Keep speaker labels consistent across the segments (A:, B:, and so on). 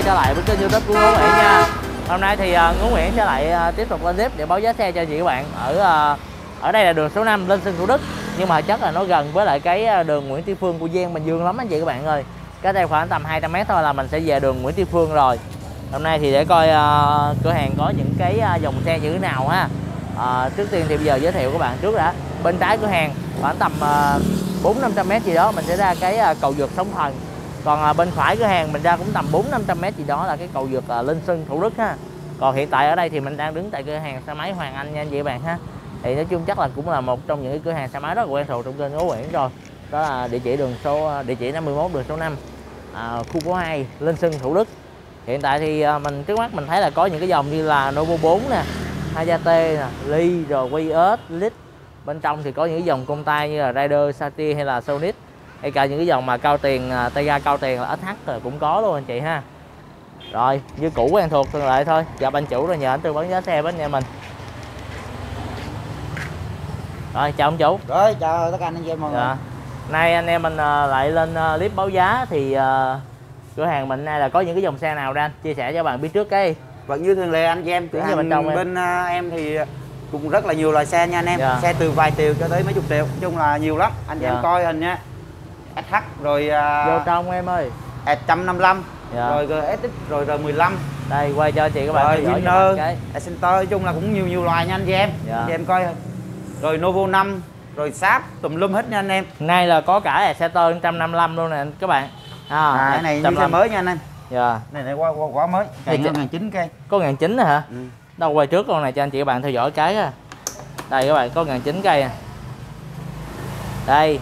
A: trở lại với kênh YouTube của Ngô Nguyễn nha. Hôm nay thì Ngô Nguyễn sẽ lại tiếp tục lên clip để báo giá xe cho chị các bạn. Ở đây là đường số 5 Linh Sơn Thủ Đức, nhưng mà chắc là nó gần với lại cái đường Nguyễn Tri Phương của Giang Bình Dương lắm anh chị các bạn ơi. Cái đây khoảng tầm 200m thôi là mình sẽ về đường Nguyễn Tri Phương rồi. Hôm nay thì để coi cửa hàng có những cái dòng xe như thế nào ha. Trước tiên thì bây giờ giới thiệu các bạn trước đã. Bên trái cửa hàng khoảng tầm 400-500m gì đó mình sẽ ra cái cầu vượt Sóng Thần. Còn bên phải cửa hàng mình ra cũng tầm 400-500m gì đó là cái cầu vượt Linh Sơn Thủ Đức ha. Còn hiện tại ở đây thì mình đang đứng tại cửa hàng xe máy Hoàng Anh nha anh chị các bạn ha. Thì nói chung chắc là cũng là một trong những cái cửa hàng xe máy rất là quen thuộc trong kênh Ngô Nguyễn rồi. Đó là địa chỉ 51 đường số 5 khu phố 2 Linh Sơn Thủ Đức. Hiện tại thì mình trước mắt mình thấy là có những cái dòng như là Novo 4 nè, Hayate nè, Ly rồi Vios, Lit. Bên trong thì có những cái dòng công tay như là Rider, Satir hay là Sonic, hay cả những cái dòng mà cao tiền, tay ga cao tiền là SH rồi cũng có luôn anh chị ha. Rồi như cũ quen thuộc thường lại thôi, gặp anh chủ rồi nhờ anh tư vấn giá xe với anh em mình. Rồi chào ông chủ.
B: Rồi chào tất cả anh chị em mọi người.
A: Nay anh em mình lại lên clip báo giá thì cửa hàng mình nay là có những cái dòng xe nào ra anh chia sẻ cho bạn biết trước cái.
B: Vẫn như thường lệ anh chị em, cửa hàng bên em thì cũng rất là nhiều loại xe nha anh em. Xe từ vài triệu cho tới mấy chục triệu, nói chung là nhiều lắm anh chị em coi hình nha. SH rồi
A: vô trong em ơi,
B: 155 rồi GSX rồi R15.
A: Đây quay cho chị các bạn
B: rồi Winner, Center, nói chung là cũng nhiều loài nha anh chị em. Anh chị em coi rồi Novo 5 rồi Sáp tùm lum hết nha anh em.
A: Nay là có cả Center 155 luôn nè các bạn.
B: Cái này như xe mới nha anh em. Này quá mới. Cái 1.900 cây.
A: Có 1.900 hả? Đâu quay trước con này cho anh chị các bạn theo dõi cái á. Đây các bạn có 1.900 cây nè. Đây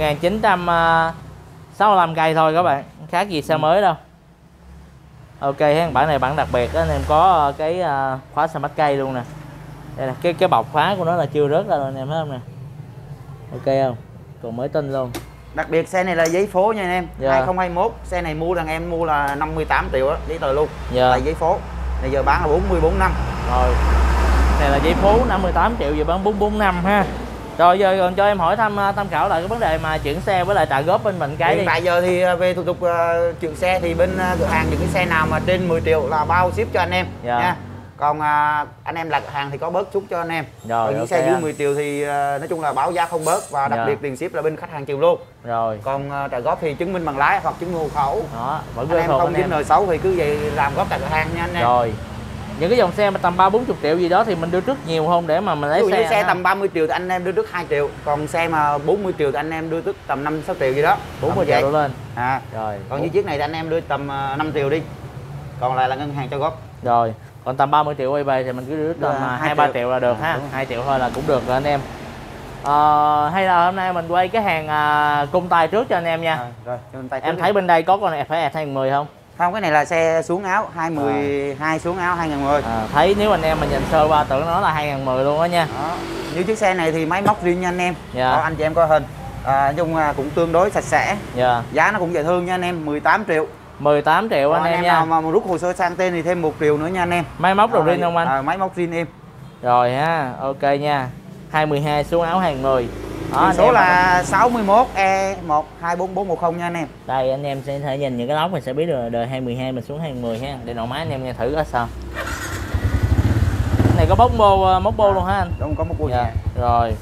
A: 1965 cây thôi các bạn, không khác gì xe mới đâu. Ok, bản này bản đặc biệt đó, anh em có cái khóa xe mắt cây luôn nè. Đây là cái bọc khóa của nó là chưa rớt ra rồi anh em thấy không nè. Ok không? Còn mới tinh luôn.
B: Đặc biệt xe này là giấy phố nha anh em. 2021 xe này mua em mua là 58 triệu đó, giấy tờ luôn. Là giấy phố. Này giờ bán là 44 năm.
A: Rồi. Này là giấy phố 58 triệu giờ bán 44 năm ha. Rồi giờ còn cho em hỏi tham khảo lại cái vấn đề mà chuyển xe với lại trả góp bên mình cái đi.
B: Hiện tại giờ thì về thủ tục chuyển xe thì bên cửa hàng những cái xe nào mà trên 10 triệu là bao ship cho anh em nha. Còn anh em là cửa hàng thì có bớt chút cho anh em. Còn những xe dưới 10 triệu thì nói chung là báo giá không bớt và đặc biệt tiền ship là bên khách hàng chịu luôn.
A: Rồi.
B: Còn trả góp thì chứng minh bằng lái hoặc chứng minh hộ khẩu.
A: Đó,
B: anh em không dính N6 thì cứ vậy làm góp tại cửa hàng nha anh em.
A: Rồi. Những cái dòng xe mà tầm 30-40 triệu gì đó thì mình đưa trước nhiều không để mà mình lấy xe.
B: Xe tầm 30 triệu thì anh em đưa trước 2 triệu, còn xe mà 40 triệu thì anh em đưa trước tầm 5-6 triệu gì đó.
A: 40 triệu đổ lên.
B: Rồi. Còn như chiếc này thì anh em đưa tầm 5 triệu đi. Còn lại là ngân hàng cho góp.
A: Rồi. Còn tầm 30 triệu eBay thì mình cứ đưa tầm 2-3 triệu là được ha. 2 triệu thôi là cũng được rồi anh em. Hay là hôm nay mình quay cái hàng cung tay trước cho anh em nha.
B: Rồi,
A: em thấy bên đây có con này phải 2010 không?
B: Không, cái này là xe xuống áo 2012 xuống áo 2010.
A: Thấy nếu anh em mà nhìn sơ qua tưởng nó là 2010 luôn đó nha.
B: Như chiếc xe này thì máy móc riêng nha anh em. Anh chị em coi hình. Nói chung cũng tương đối sạch sẽ. Giá nó cũng dễ thương nha anh em, 18 triệu. 18 triệu anh em nha. Nào mà rút hồ sơ sang tên thì thêm 1 triệu nữa nha anh em.
A: Máy móc đồ riêng không anh?
B: Máy móc riêng em.
A: Rồi ha, ok nha. 2012 xuống áo 2010.
B: Đó, số là 61 E124410 nha anh em.
A: Đây anh em sẽ thể nhìn những cái lốc mình sẽ biết được đời 2012 mình xuống 2010 ha. Để nổ máy anh em nghe thử có sao. Cái này có móc bô luôn hả anh?
B: Đúng, có móc bô nha.
A: Rồi.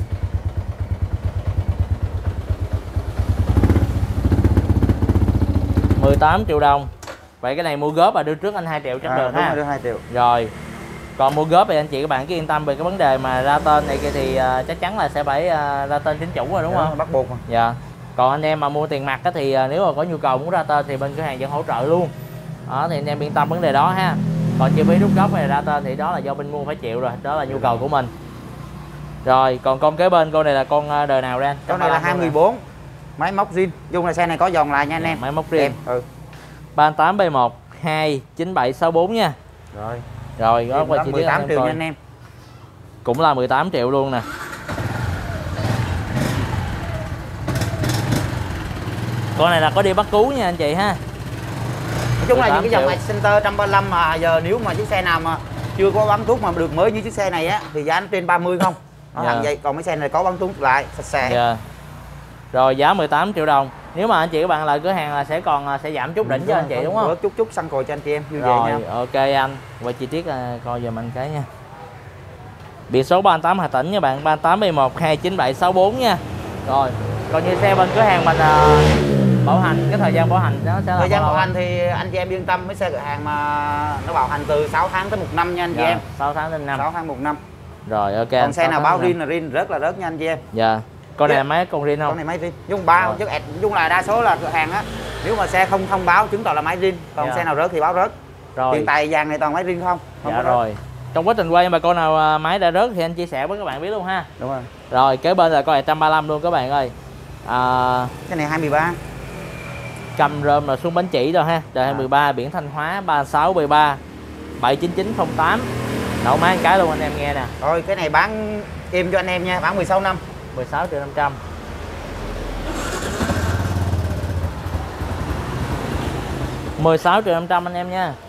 A: $18 triệu đồng. Vậy cái này mua góp và đưa trước anh 2 triệu chắc được ha.
B: Đưa 2 triệu.
A: Rồi. Còn mua góp thì anh chị các bạn cứ yên tâm về cái vấn đề mà ra tên này kia thì chắc chắn là sẽ phải ra tên chính chủ rồi đúng không?
B: Bắt buộc mà.
A: Còn anh em mà mua tiền mặt thì nếu mà có nhu cầu muốn ra tên thì bên cửa hàng vẫn hỗ trợ luôn. Đó thì anh em yên tâm vấn đề đó ha. Còn chi phí rút góp hay ra tên thì đó là do bên mua phải chịu rồi, đó là nhu cầu của mình. Rồi, còn con kế bên con này là con đời nào ra?
B: Con này là 2014. Máy móc zin. Dung là xe này có dòng lại nha anh em.
A: Máy móc riêng. 38B1 29764 nha. Rồi, đó qua chi tiết
B: 18 triệu nha anh em.
A: Cũng là 18 triệu luôn nè. Con này là có đi bắt cứu nha anh chị ha.
B: Nói chung là những cái dòng Center 135 mà giờ nếu mà chiếc xe nào mà chưa có bắn thuốc mà được mới như chiếc xe này á thì giá nó trên 30 không. Nó hàng vậy, còn mấy xe này có bắn thuốc lại sạch sẽ.
A: Rồi giá 18 triệu đồng. Nếu mà anh chị các bạn lại cửa hàng là sẽ còn sẽ giảm chút đỉnh cho anh chị đúng không?
B: Chút xăng cồi cho anh chị em vui
A: rồi
B: vẻ nha.
A: Ok anh quay chi tiết coi giùm anh cái nha. Biển số 38 Hà Tĩnh nha bạn, 38B1 29764 nha. Rồi còn như xe bên cửa hàng mình bảo hành, cái thời gian bảo hành nó sẽ là
B: thời gian bảo hành thì anh chị em yên tâm, mấy xe cửa hàng mà nó bảo hành từ 6 tháng tới 1 năm nha anh chị em.
A: 6 tháng đến 5.
B: 6 tháng 1 năm.
A: Rồi ok.
B: Còn xe nào báo rin là rin rất là rớt nha anh chị em.
A: Dạ. Con này máy con rin không?
B: Con này máy rin. Dung bao chứ dung là đa số là cửa hàng á, nếu mà xe không thông báo chứng tỏ là máy rin, còn xe nào rớt thì báo rớt.
A: Rồi.
B: Hiện tại dàn này toàn máy rin không?
A: Dạ rồi. Trong quá trình quay mà con nào máy đã rớt thì anh chia sẻ với các bạn biết luôn ha.
B: Đúng rồi.
A: Rồi kế bên là con này 135 luôn các bạn ơi.
B: Cái này 213.
A: Cầm rơm là xuống bánh chỉ rồi ha. Đời 213 biển Thanh Hóa 36B3 79908. Đậu máy một cái luôn anh em nghe nè.
B: Rồi cái này bán em cho anh em nha, bán 16 năm.
A: 16.500.000. 16.500.000 anh em nha.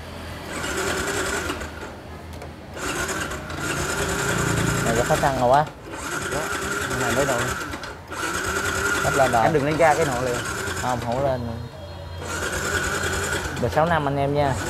A: Này có phát xăng rồi quá.
B: Này mới đầu.
A: Hết lên rồi.
B: Em đừng lên ra cái nọ liền.
A: Không lên. 16 năm anh em nha.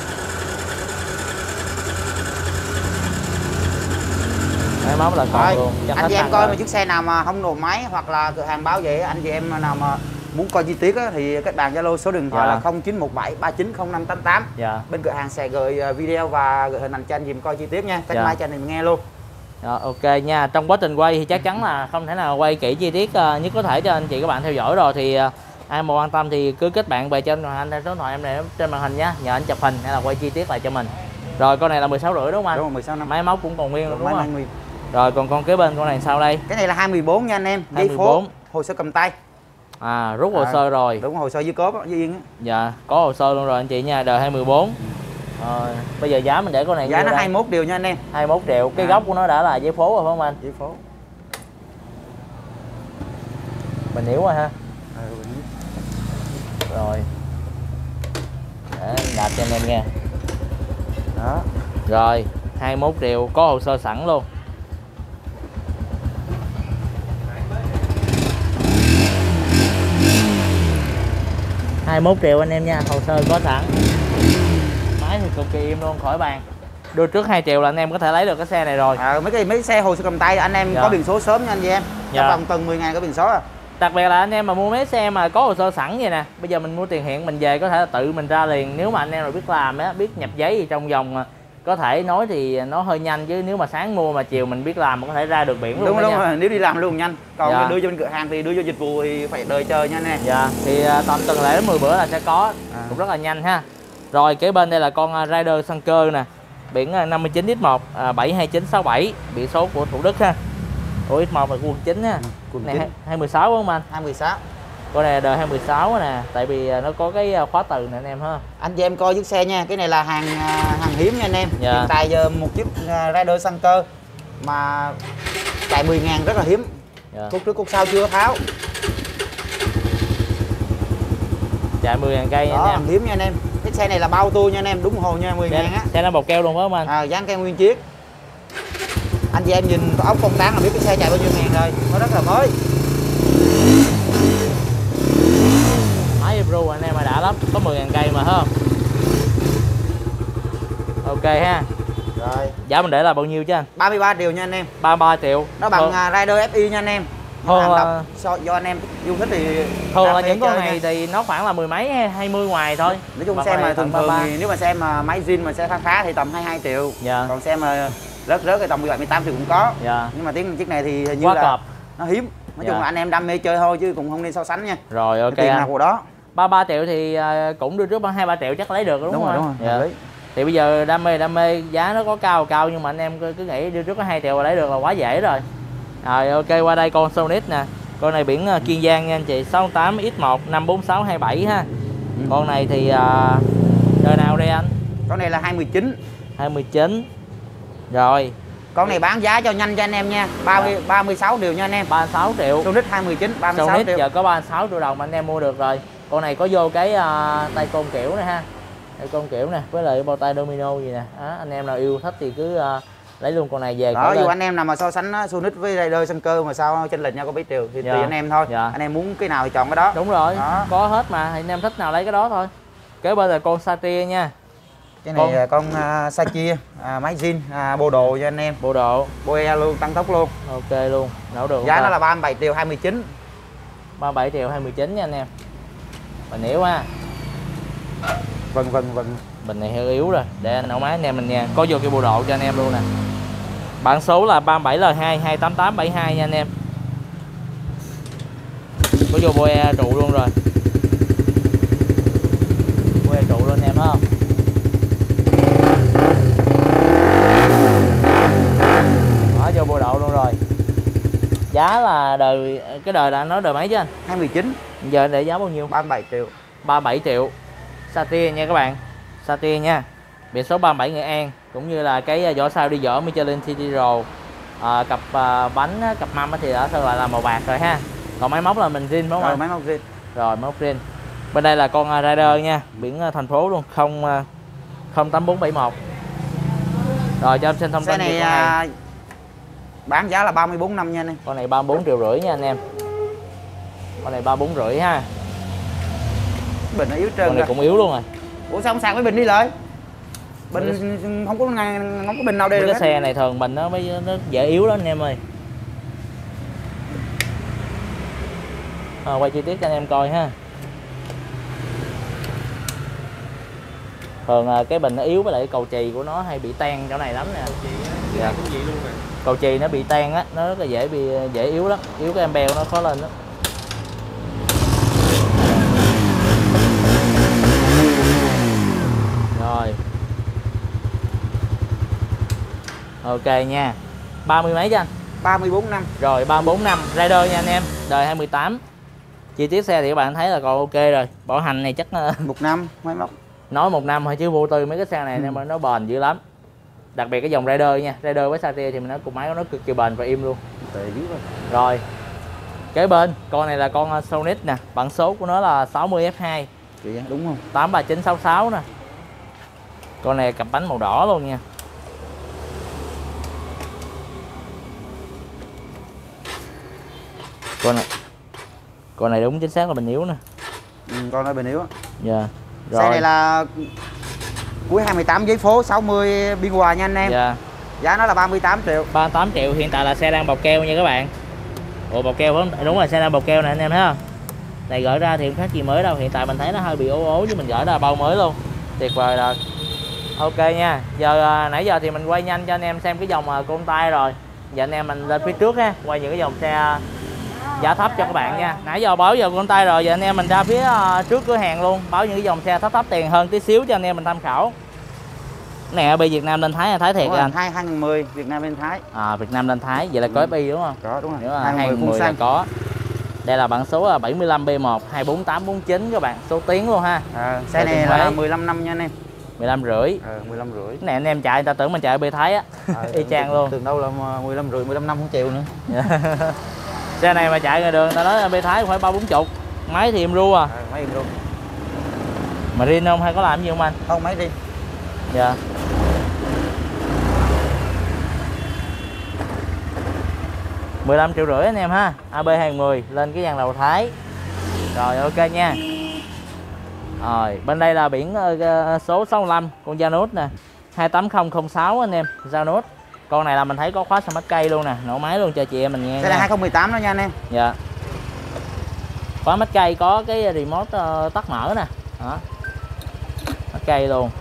A: Máy móc là còn luôn.
B: Anh chị em coi mà chiếc xe nào mà không nổ máy hoặc là cửa hàng báo vậy, anh chị em nào mà muốn coi chi tiết á, thì các bạn Zalo số điện thoại là 0917 390588.
A: Dạ.
B: Bên cửa hàng sẽ gửi video và gửi hình ảnh cho anh dùm coi chi tiết nha, cách máy cho anh em nghe luôn.
A: Rồi, ok nha. Trong quá trình quay thì chắc chắn là không thể nào quay kỹ chi tiết nhất có thể cho anh chị các bạn theo dõi rồi, thì ai mà quan tâm thì cứ kết bạn về trên anh số điện thoại em này trên màn hình nhá, nhờ anh chụp hình hay là quay chi tiết lại cho mình. Rồi con này là 16 rưỡi đúng không anh?
B: Đúng rồi, 16 năm.
A: Máy móc cũng còn nguyên luôn đúng không?
B: Nguyên.
A: Rồi còn con kế bên con này sau đây?
B: Cái này là 214 nha anh em, giấy phố, hồ sơ cầm tay.
A: Rút hồ sơ rồi.
B: Đúng, hồ sơ dưới cốp dưới yên á.
A: Dạ, có hồ sơ luôn rồi anh chị nha, đời 214. Bây giờ giá mình để con này
B: giá nó 21 triệu nha anh em.
A: 21 triệu. Cái gốc của nó đã là giấy phố rồi phải không anh?
B: Giấy phố.
A: Mình hiểu rồi ha. Rồi. Để đạp cho anh em nghe.
B: Đó.
A: Rồi, 21 triệu có hồ sơ sẵn luôn. $21 triệu anh em nha, hồ sơ có sẵn. Máy thì cực kỳ im luôn, khỏi bàn. Đưa trước 2 triệu là anh em có thể lấy được cái xe này rồi.
B: Mấy xe hồ sơ cầm tay anh em có biển số sớm nha anh chị em. Trong vòng tuần 10 ngày có biển số à.
A: Đặc biệt là anh em mà mua mấy xe mà có hồ sơ sẵn vậy nè, bây giờ mình mua tiền hiện mình về có thể là tự mình ra liền. Nếu mà anh em nào biết làm á, biết nhập giấy thì trong vòng có thể nói thì nó hơi nhanh, chứ nếu mà sáng mua mà chiều mình biết làm có thể ra được biển luôn.
B: Đúng rồi, nếu đi làm luôn nhanh. Còn đưa cho bên cửa hàng thì đưa vô dịch vụ thì phải đợi chờ nha nè.
A: Dạ, thì tầm tuần lễ đến 10 bữa là sẽ có, cũng rất là nhanh ha. Rồi kế bên đây là con Rider xăng cơ nè, biển 59X1 72967, biển số của Thủ Đức ha. Ủa X1 là quận 9 ha.
B: Quận
A: này
B: 9.
A: 216 đúng không anh?
B: 216.
A: Con này đời 216 nè, tại vì nó có cái khóa từ nè anh em ha.
B: Anh chị em coi chiếc xe nha, cái này là hàng hiếm nha anh em.
A: Dạ.
B: Hiện tại giờ một chiếc Rider xăng cơ mà chạy 10.000 rất là hiếm.
A: Dạ.
B: Cúc trước cúc sau chưa tháo.
A: Chạy 10.000 cây nha anh em.
B: Hiếm nha anh em. Cái xe này là bao tua nha anh em, đúng hồ nha, 10.000 á.
A: Xe nó bọc keo luôn phải không anh?
B: Dán keo nguyên chiếc. Anh chị em nhìn có ốc công tán là biết cái xe chạy bao nhiêu ngàn rồi, nó rất là mới.
A: Máy Ebro anh em mà đã lắm, có 10.000 cây mà không? Ok ha.
B: Rồi.
A: Giá mình để là bao nhiêu chứ anh?
B: 33 triệu nha anh em.
A: 33 triệu.
B: Nó bằng Rider FI nha anh em. Do anh em yêu thích thì
A: thường là những con này nha. Thì nó khoảng là 10 mấy 20 ngoài thôi.
B: Nói chung xe mà thường thì nếu mà xe mà máy zin mà xe khá thì tầm 22 triệu.
A: Dạ.
B: Còn xe mà rớt thì tầm 17 18 triệu cũng có.
A: Dạ.
B: Nhưng mà chiếc này thì hình như
A: quá
B: là
A: cọp.
B: Nó hiếm. Nói chung là anh em đam mê chơi thôi chứ cũng không nên so sánh nha.
A: Rồi ok.
B: Tiền nào của đó.
A: 33 triệu thì cũng đưa trước 2-3 triệu chắc lấy được đúng không?
B: Đúng rồi.
A: Dạ. Thì bây giờ đam mê giá nó có cao nhưng mà anh em cứ nghĩ đưa trước có 2 triệu là lấy được là quá dễ rồi. Rồi ok, qua đây con Sonic nè. Con này biển Kiên Giang nha anh chị, 68X1 54627 ha. Con này thì đời nào đây anh?
B: Con này là 219.
A: 219. Rồi.
B: Con này bán giá cho nhanh cho anh em nha. 36 triệu nha anh em.
A: 36 triệu.
B: Sonic 219 36
A: Sonic
B: triệu.
A: giờ có 36 triệu đồng mà anh em mua được rồi. Con này có vô cái tay côn kiểu này ha. Tay côn kiểu nè, với lại bao tay domino gì nè. Anh em nào yêu thích thì cứ lấy luôn con này về.
B: Đó, dù anh em nào mà so sánh Sonic với Raider Sun Cơ mà sao chênh lệch nhau có mấy triệu thì tùy anh em thôi. Anh em muốn cái nào thì chọn cái đó.
A: Đúng rồi, có hết mà, thì anh em thích nào lấy cái đó thôi. Kế bên là con Satria nha.
B: Cái này là con Satria, máy zin, bộ đồ cho anh em.
A: Bộ độ.
B: Boe luôn, tăng tốc luôn.
A: Ok luôn, nấu được.
B: Giá nó là 37 triệu 29.
A: 37 triệu 29 nha anh em. Bình yếu ha.
B: Vâng.
A: Bình này hơi yếu rồi, để anh nấu máy anh em mình nha. Có vô cái bộ độ cho anh em luôn nè. Bản số là 37L2 28872 nha anh em. Có vô boe trụ luôn rồi. Boe trụ luôn anh em thấy không? Đó, vô bộ độ luôn rồi. Giá là cái đời là nói đời mấy chứ anh?
B: 219.
A: Giờ để giá bao nhiêu?
B: 37 triệu.
A: 37 triệu. Satria nha các bạn. Satria nha. Biển số 37 Nghệ An, cũng như là cái vỏ sau đi vỏ Michelin City Road. Cặp bánh, cặp mâm thì đã sơn lại là màu bạc rồi ha. Còn máy móc là mình zin đúng không anh?
B: Máy móc zin.
A: Rồi móc zin. Bên đây là con Raider nha, biển thành phố luôn, 08471. Rồi cho em xin thông tin
B: này, này bán giá là 34 năm nha anh em.
A: Con này 34,5 triệu nha anh em. Con này 34,5 ha.
B: Bình nó yếu trơn.
A: Con này cũng yếu luôn rồi.
B: Ủa sao không sạc với bình đi lại? Bình không có bình nào đây được.
A: Cái xe này thường bình nó dễ yếu lắm anh em ơi. Quay chi tiết cho anh em coi ha. Thường cái bình nó yếu, với lại cầu chì của nó hay bị tan chỗ này lắm nè. Dạ. Cầu chì nó bị tan á, nó rất là dễ yếu lắm, yếu cái ampere nó khó lên đó. Rồi. Ok nha. 30 mấy chứ anh?
B: 34 năm.
A: Rồi 34 năm Raider nha anh em, đời 2018. Chi tiết xe thì các bạn thấy là còn ok rồi. Bảo hành này chắc
B: 1 năm máy móc.
A: Nói 1 năm thôi chứ vô tư mấy cái xe này nó bền dữ lắm. Đặc biệt cái dòng Raider nha, Raider với Satria thì mình nói cùng máy của nó cực kỳ bền và im luôn. Rồi. Kế bên, con này là con Sonic nè, bản số của nó là 60F2.
B: Đúng không?
A: 83966 nè. Con này cặp bánh màu đỏ luôn nha. Con này đúng chính xác là bình yếu nè.
B: Con này bình yếu.
A: Dạ. Rồi.
B: Xe này là cuối 2018 giấy phố 60 biên hòa nha anh em.
A: Dạ.
B: Giá nó là 38 triệu.
A: 38 triệu, hiện tại là xe đang bọc keo nha các bạn. Ủa bọc keo không? Đúng rồi, xe đang bọc keo nè anh em thấy không? Này gửi ra thì không khác gì mới đâu, hiện tại mình thấy nó hơi bị ố chứ mình gửi ra bao mới luôn. Tuyệt vời rồi. Ok nha. Giờ nãy giờ thì mình quay nhanh cho anh em xem cái dòng côn tay rồi. Giờ anh em mình lên phía trước ha, quay những cái dòng xe giá thấp cho các bạn nha. Nãy giờ báo giờ côn tay rồi, giờ anh em mình ra phía trước cửa hàng luôn, báo những cái dòng xe thấp tiền hơn tí xíu cho anh em mình tham khảo. Nè bị Việt Nam lên Thái hay Thái thiệt anh?
B: 2010 Việt Nam lên Thái.
A: Việt Nam lên Thái, vậy là có FI đúng không?
B: Có đúng rồi.
A: Nếu là 2010 là có. Đây là bản số là 75B1 24849 các bạn, số tiếng luôn ha.
B: Xe này là 15 năm nha anh em.
A: 15 rưỡi.
B: 15 rưỡi.
A: Cái này anh em chạy người ta tưởng mình chạy B Thái á. Y chang luôn.
B: Tưởng đâu là 15 rưỡi, 15 năm không chịu nữa.
A: Xe này mà chạy ngoài đường ta nói là B Thái phải 30-40. Máy thì em ru à.
B: Máy em ru.
A: Mà riêng không hay có làm gì không anh?
B: Không, máy riêng.
A: Dạ. $15,5 triệu anh em ha. AB20 lên cái dàn đầu Thái. Rồi ok nha. Rồi bên đây là biển số 65 con Janus nè, 28006 anh em, Janus. Con này là mình thấy có khóa smart cây luôn nè, nổ máy luôn cho chị em mình nghe.
B: Cái này 2018 đó nha anh em.
A: Dạ. Khóa smart cây, có cái remote tắt mở nè. Đó. Smart cây luôn.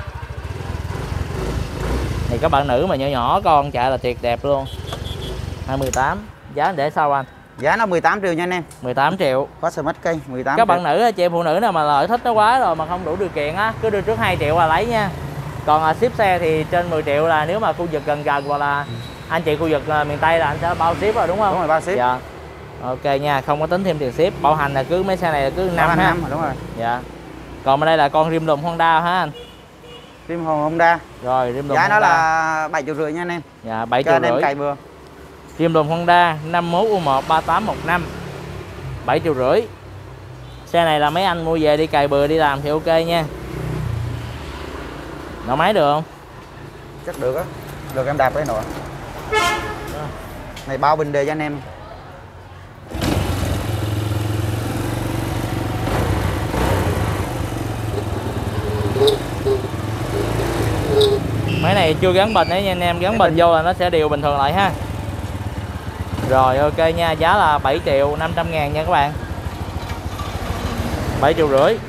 A: Thì các bạn nữ mà nhỏ nhỏ con chạy là tuyệt đẹp luôn. 2018. Giá để sau anh?
B: Giá nó 18 triệu nha anh em.
A: 18 triệu.
B: Có smart cây 18
A: các bạn nữ, chị em phụ nữ nào mà lợi thích nó quá rồi mà không đủ điều kiện á, cứ đưa trước 2 triệu là lấy nha. Còn ship xe thì trên 10 triệu là nếu mà khu vực gần hoặc là anh chị khu vực miền Tây là anh sẽ bao ship rồi đúng không?
B: Đúng rồi, bao ship.
A: Dạ. Ok nha, không có tính thêm tiền ship. Bảo hành là cứ mấy xe này là cứ 5 ha.
B: 5 đúng rồi.
A: Dạ. Còn bên đây là con rim lùm Honda ha anh.
B: Rim Honda.
A: Rồi rim lùm
B: giá
A: Honda.
B: nó là 7,5 triệu nha anh em.
A: Dạ, 7,5 triệu.
B: Cày bừa.
A: Rim lùm Honda 51U1 3815. 7,5 triệu. Xe này là mấy anh mua về đi cày bừa đi làm thì ok nha. Nổ máy được không?
B: Chắc được á. Được em đạp đấy nội. Này bao bình đề cho anh em.
A: Máy này chưa gắn bình đấy nha anh em, gắn bình vô là nó sẽ điều bình thường lại ha. Rồi ok nha, giá là 7.500.000 nha các bạn. 7,5 triệu.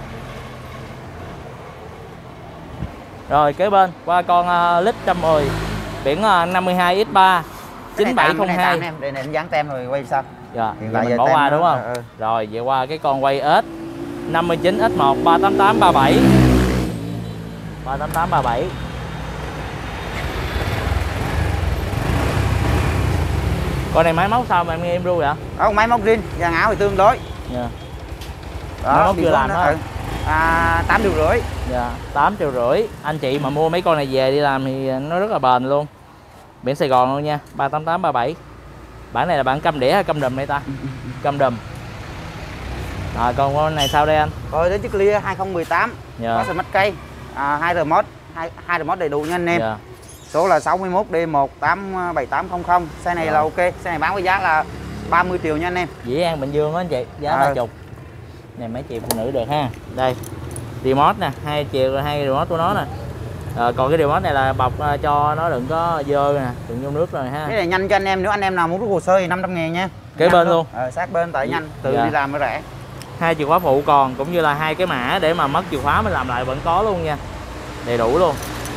A: Rồi kế bên qua con lít 110 biển 52 X3 9702.
B: Đây này em dán tem rồi quay sao?
A: Dạ, mình bỏ qua đúng không? Rồi về qua cái con quay S 59 X1 38837. 38837. Con này máy móc sao mà em nghe em ru vậy?
B: Không, máy móc zin, dàn áo thì tương đối.
A: Dạ.
B: Đó,
A: máy móc chưa làm đó.
B: 8,5 triệu.
A: Dạ, 8,5 triệu. Anh chị mà mua mấy con này về đi làm thì nó rất là bền luôn. Biển Sài Gòn luôn nha, 38837. Bản này là bản câm đĩa hay câm đùm đây ta? Câm đùm. Rồi còn con này sao đây anh?
B: Rồi đến chiếc Clear 2018.
A: Dạ.
B: Có smart cây, 2 remote, 2 remote đầy đủ nha anh em.
A: Dạ.
B: Số là 61D18780. Xe này là ok, xe này bán với giá là 30 triệu nha anh em.
A: Dĩ An Bình Dương đó anh chị, giá 30. Này mấy chị phụ nữ được ha. Đây. Remote nè, 2 triệu 2 remote của nó nè. Còn cái remote này là bọc cho nó đừng có dơ nè, đừng vô nước rồi ha.
B: Cái này nhanh cho anh em, nếu anh em nào muốn rút hồ sơ thì 500.000 nha.
A: Kế bên luôn.
B: Sát bên tại nhanh, tự đi làm mới rẻ.
A: 2 chìa khóa phụ còn cũng như là 2 cái mã để mà mất chìa khóa mình làm lại vẫn có luôn nha. Đầy đủ luôn.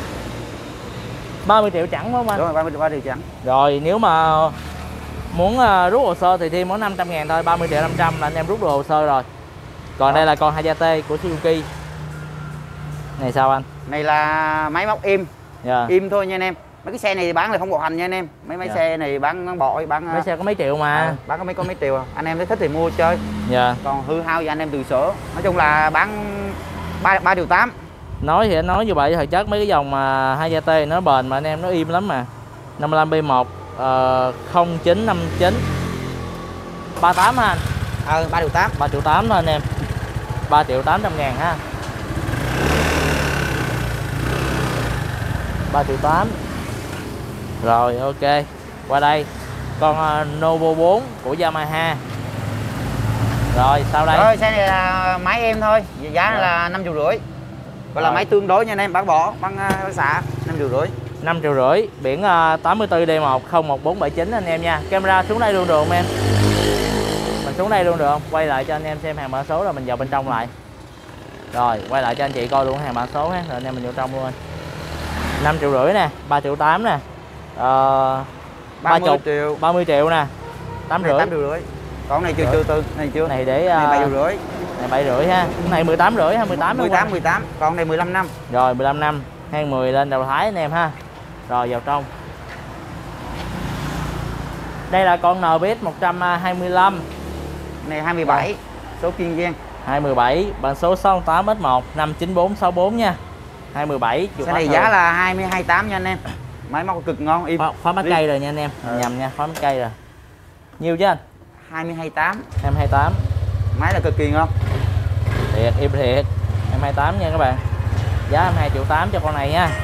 A: 30 triệu chẳng phải không anh?
B: Đúng rồi, 30 triệu chẳng.
A: Rồi nếu mà muốn rút hồ sơ thì thêm có 500.000 thôi, 30 triệu 500 là anh em rút được hồ sơ rồi. Còn đây là con Hayate của Suzuki. Này sao anh?
B: Này là máy móc im.
A: Yeah.
B: Im thôi nha anh em. Mấy cái xe này bán là không bộ hành nha anh em. Mấy xe này bán bội, bán
A: mấy xe có mấy triệu mà.
B: Bán có mấy triệu. Anh em thấy thích thì mua chơi.
A: Yeah.
B: Còn hư hao thì anh em từ sửa. Nói chung là bán 3,8 triệu.
A: Nói thì anh nói như vậy, thực chất mấy cái dòng mà Hayate nó bền mà anh em, nó im lắm mà. 55B1 0959 38 ha anh.
B: 3,8 triệu.
A: 3,8 triệu thôi anh em. 3.800.000 ha. 3,8 triệu. Rồi ok. Qua đây con Novo 4 của Yamaha. Rồi sau đây.
B: Rồi xe này là máy em thôi, giá là 5,5 triệu. Gọi là máy tương đối nha anh em, bán bỏ, bán xả 5,5 triệu.
A: 5,5 triệu. Biển 84D1 01479 anh em nha. Camera xuống đây luôn được không em? Mình xuống đây luôn được không? Quay lại cho anh em xem hàng mã số rồi mình vào bên trong lại. Rồi quay lại cho anh chị coi luôn hàng mã số ha, rồi anh em mình vô trong luôn. 5,5 triệu nè, 3,8 triệu nè.
B: 30 triệu.
A: 30 triệu nè. 8,5
B: triệu. Còn này chưa từ, này chưa.
A: Này để
B: này 7,5 triệu.
A: Này 7,5 triệu ha. Cái này 18,5 triệu ha,
B: 18. Còn này 15 năm.
A: Rồi 15 năm, 20 lên đầu thái anh em ha. Rồi vào trong. Đây là con NBS 125.
B: Này 27, số Kiên Giang.
A: 217, bản số 68S1 59464 nha. 217.
B: Xe này giá là 22,8 nha anh em. Máy móc cực ngon, im.
A: Khóa mắt cây rồi nha anh em. Nhầm nha, khóa mắt cây rồi. Nhiêu chứ anh?
B: 22,8.
A: 228.
B: Máy là cực kỳ ngon.
A: Thiệt, im thiệt. 228 nha các bạn. Giá 22,8 triệu cho con này nha.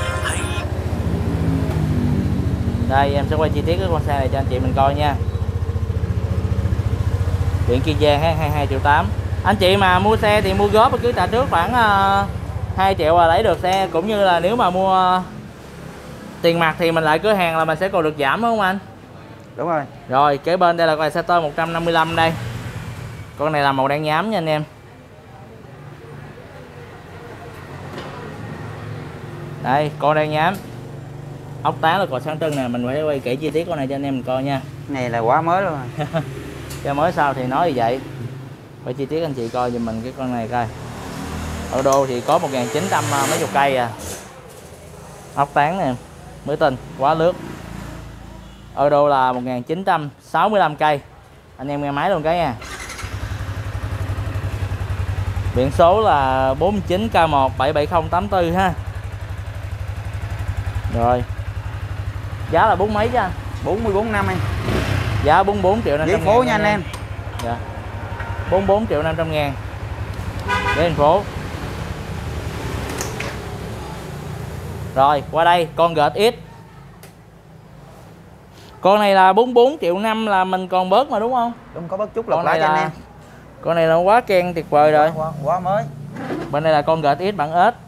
A: Đây em sẽ quay chi tiết cái con xe này cho anh chị mình coi nha. Biển Kiên Giang ha, 22,8 triệu. Anh chị mà mua xe thì mua góp cứ trả trước khoảng 2 triệu là lấy được xe, cũng như là nếu mà mua tiền mặt thì mình lại cửa hàng là mình sẽ còn được giảm đúng không anh?
B: Đúng rồi.
A: Rồi kế bên đây là con Exciter 155 đây. Con này là màu đen nhám nha anh em. Đây con đen nhám. Ốc tán là còi sáng trưng nè, mình phải quay kỹ chi tiết con này cho anh em mình coi nha.
B: Này là quá mới luôn rồi.
A: Cho mới sao thì nói như vậy. Quay chi tiết anh chị coi giùm mình cái con này coi. Ở đô thì có 1.900 mấy chục cây à. Ốc tán nè, mới tinh, quá lướt. Ở đô là 1.965 cây. Anh em nghe máy luôn cái nha. Biển số là 49K1 77084 ha. Rồi. Giá là 4 mấy chứ anh?
B: 44 năm em.
A: Giá 44 triệu 500
B: ngàn. Phố nha anh em.
A: Dạ. 44 triệu 500 ngàn. Để thành phố. Rồi qua đây con GX Con này là 44 triệu năm là mình còn bớt mà đúng không?
B: Đúng, có bớt chút lọc lại cho anh em.
A: Con này là quá keng tuyệt vời rồi.
B: Quá mới.
A: Bên đây là con GTX bản S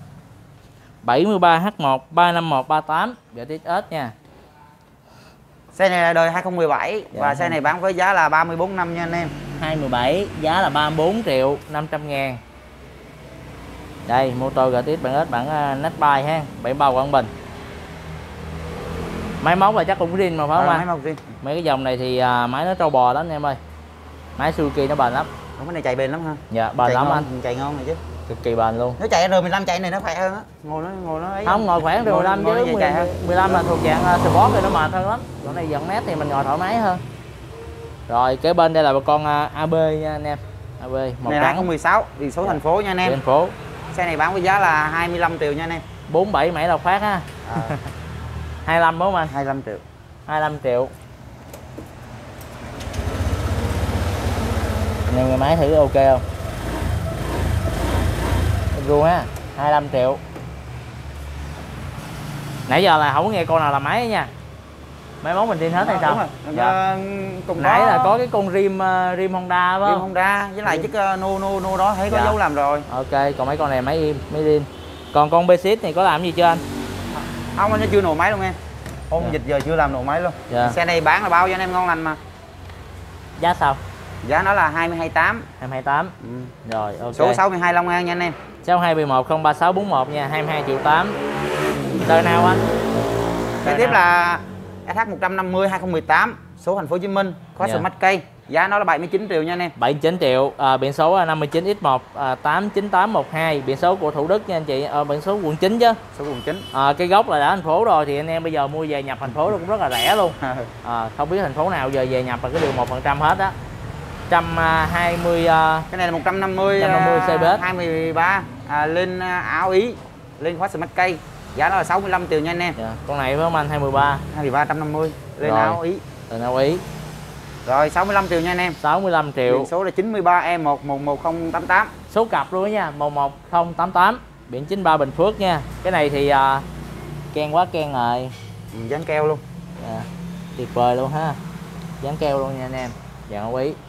A: 73H1 35138 GTX nha.
B: Xe này là đời 2017 và xe này bán với giá là 34 năm nha anh em.
A: 2017 giá là 34 triệu 500 ngàn. Đây motor GTX bản S bản Nextbike ha, 73 Quảng Bình. Máy móc là chắc cũng zin mà phải không anh?
B: Máy móc zin.
A: Mấy cái dòng này thì máy nó trâu bò lắm anh em ơi. Máy Suzuki nó bền lắm.
B: Cái này chạy bền lắm ha.
A: Dạ bền lắm anh.
B: Chạy ngon này chứ.
A: Cực kỳ bền luôn.
B: Nếu chạy R15 chạy này nó khỏe hơn á. Ngồi nó ấy.
A: Không, ngồi khỏe R15 chứ 15 là thuộc dạng sport thì nó mệt hơn lắm. Còn này dẫn mét thì mình ngồi thoải mái hơn. Rồi kế bên đây là một con AB nha anh em. AB màu
B: này
A: trắng
B: 2016 biển số thành phố nha anh em.
A: Thành phố.
B: Xe này bán với giá là 25 triệu nha anh em.
A: 47 mã lọc phát ha. 25 đúng không anh?
B: 25 triệu.
A: 25 triệu. Nhưng người máy thử ok không? Luôn ha, 25 triệu. Nãy giờ là không có nghe con nào là máy nha. Máy móc mình tin hết hay sao?
B: Đúng rồi.
A: Dạ.
B: Cùng
A: nãy là có cái con rim Honda phải không?
B: Rim Honda với lại chiếc no đó thấy có dấu làm rồi.
A: Ok, còn mấy con này máy im, máy rim. Còn con B6 này có làm gì chưa anh?
B: Không, nó chưa nổ máy luôn em. Hôm dịch giờ chưa làm nổ máy luôn. Xe này bán là bao cho anh em ngon lành mà.
A: Giá sao?
B: Giá nó là 228.
A: 228. Rồi ok.
B: Số 62 Long An nha anh em.
A: 62B1 03641 nha, 22 triệu 8. Đời nào anh?
B: Kế tiếp là SH150 2018, số thành phố Hồ Chí Minh, có smart cây. Giá nó là 79 triệu nha anh em.
A: 79 triệu, biển số 59X1 89812, biển số của Thủ Đức nha anh chị, biển số quận 9 chứ.
B: Số quận 9.
A: Cái gốc là đã thành phố rồi thì anh em bây giờ mua về nhập thành phố cũng rất là rẻ luôn. Không biết thành phố nào giờ về nhập là cái điều 1% hết á. 120
B: cái này là 150
A: CBS
B: 23 lên áo Ý, lên khóa smart cây. Giá nó là 65 triệu nha anh em.
A: Con này phải không anh? 23
B: 150 lên
A: rồi.
B: áo Ý.
A: Lên áo Ý.
B: Rồi 65 triệu nha anh em.
A: 65 triệu.
B: Biển số là 93E111088.
A: Số cặp luôn đó nha, 11088. Biển 93 Bình Phước nha. Cái này thì keng quá keng rồi.
B: Dán keo luôn.
A: Tuyệt vời luôn ha. Dán keo luôn nha anh em. Dạng áo Ý.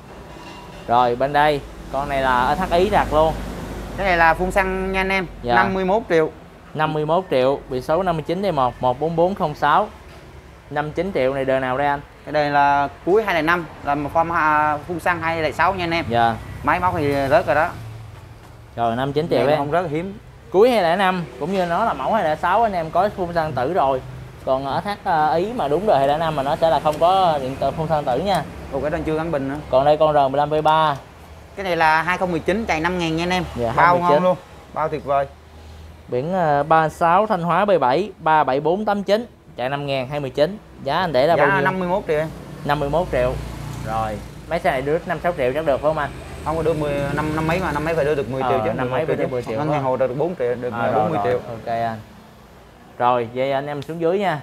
A: Rồi bên đây, con này là thắt Ý đặt luôn.
B: Cái này là phun xăng nha anh em. 51 triệu.
A: 51 triệu, biển số 59D1 14406. 59 triệu này đời nào đây anh?
B: Cái đây là cuối 2005, là một form phun xăng 206 nha anh em.
A: Dạ.
B: Máy móc thì rớt rồi đó.
A: Rồi 59 triệu đấy.
B: Không rớt hiếm.
A: Cuối 2005 cũng như nó là mẫu 206 anh em có phun xăng tử rồi. Còn ở thắt Ý mà đúng đời 205 mà nó sẽ là không có điện tử phun xăng tử nha.
B: Ủa cái đơn chưa gắn bình nữa.
A: Còn đây con R15 V3.
B: Cái này là 2019 chạy 5.000 nha anh em.
A: Dạ,
B: bao ngon luôn. Bao tuyệt vời.
A: Biển 36 Thanh Hóa B7 37489 chạy 5.000 2019. Giá anh để là bao nhiêu?
B: 51 triệu.
A: 51 triệu. Rồi, mấy xe này đưa 5-6 triệu chắc được phải không anh?
B: Không có đưa 5 mấy mà 5 mấy phải đưa được 10 triệu chứ.
A: 5 mấy phải đưa 10 triệu.
B: Ngân hàng hồ được 4 triệu, được 40 triệu.
A: Ok anh. Rồi, vậy anh em xuống dưới nha.